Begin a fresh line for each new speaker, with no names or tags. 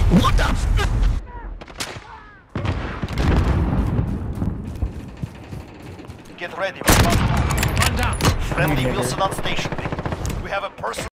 What the f-
Get ready. We're about to move.
One down.
Friendly Wilson on station. We have a person.